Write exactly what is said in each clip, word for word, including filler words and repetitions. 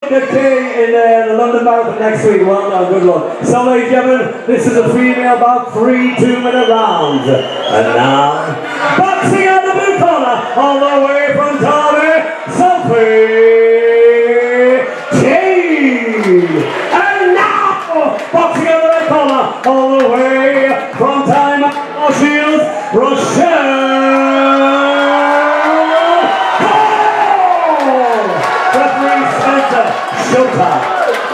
The king in uh, the London Marathon next week. Well done, good luck. So, ladies and gentlemen, this is a female about three two-minute rounds. And now, boxing out the blue corner, all the way from Tommy, Sophie. And now, boxing out the red corner, all the way from Time Shields, Rochelle. Showtime.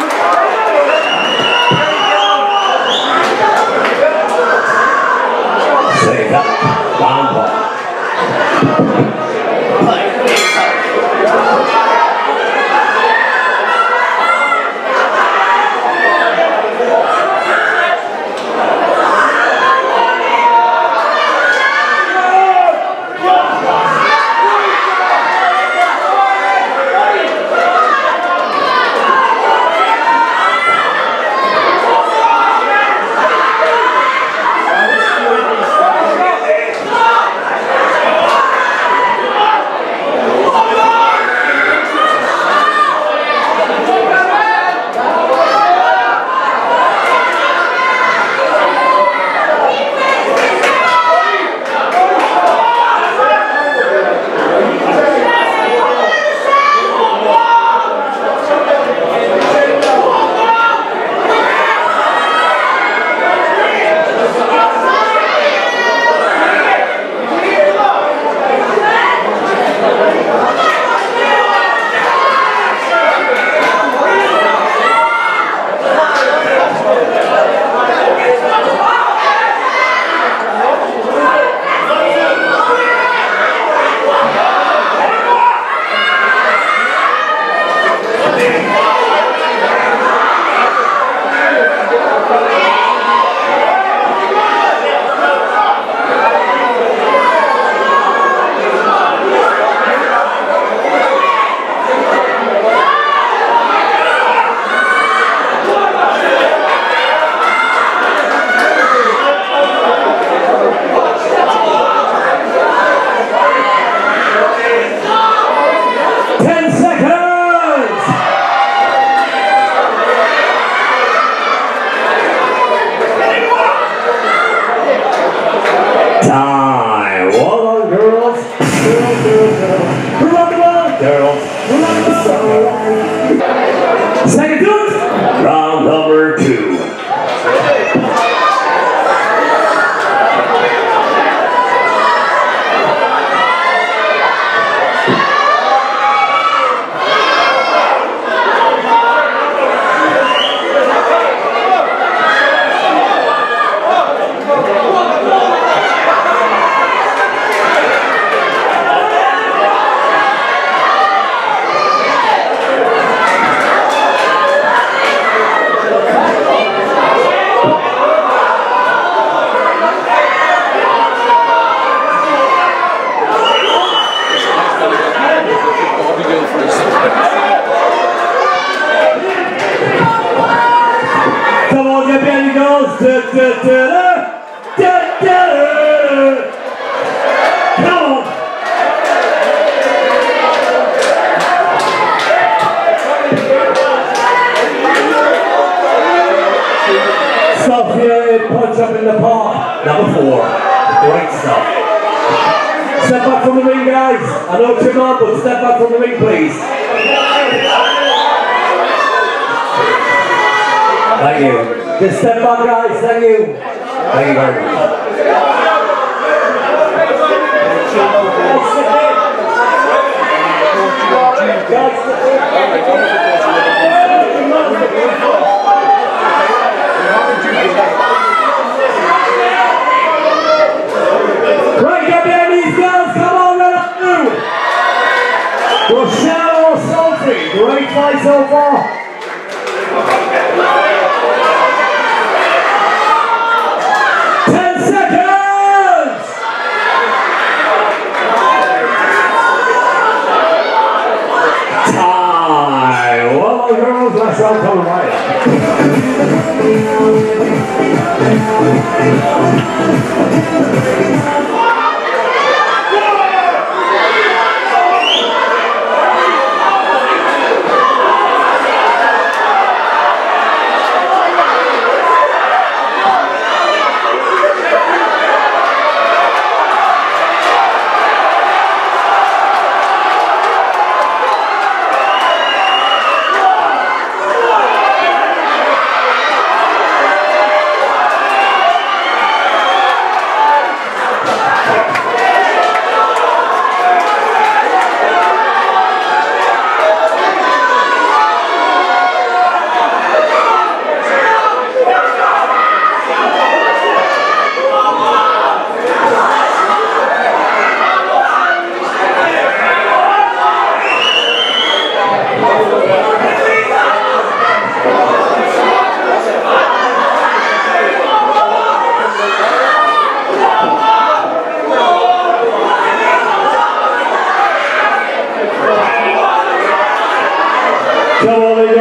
Say that. Round ball. Time. Well on, girls. Girls, girls, girls. Run the ball, girls. Run the ball. Second dude. Round number two. Come on, get ready, girls. Da, da, da, da, da, da. Come on. Sophie, punch up in the park. Number four. Great stuff. Step back from the ring, guys. I know it's your man, but step back from the ring, please. Thank you. Just step back, guys. Thank you. Thank you very much. Right, get behind these girls. Come on, right up through. Rochelle or Sophie. Great fight so far. Last round coming right up.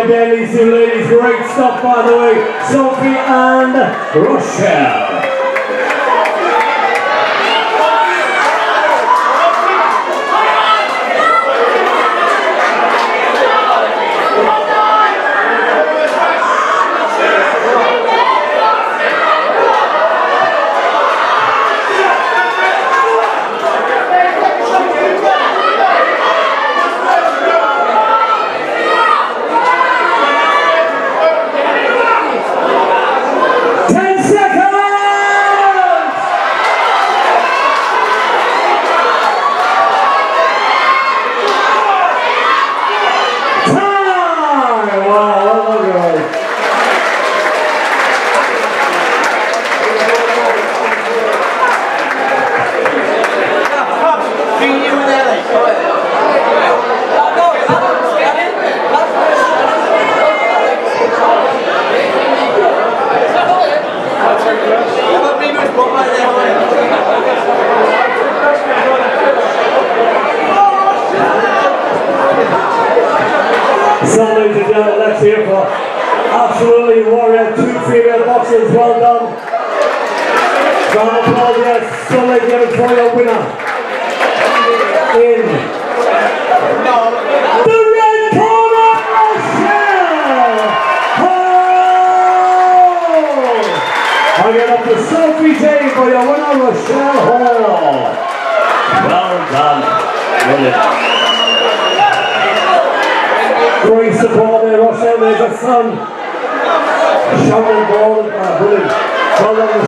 right there, these two ladies. Great stuff, by the way. Sophie and Rochelle. So ladies and gentlemen, let's hear for absolutely warrior, two female boxers, well done. Round of applause, yes. So ladies and gentlemen, for your winner in the red corner, Rochelle! Oh! I get up to Sophie J for your winner, Rochelle Hall. Well done. Brilliant. Great support there, Rochelle. There's a son. Shovel ball. Uh, brilliant. Well done,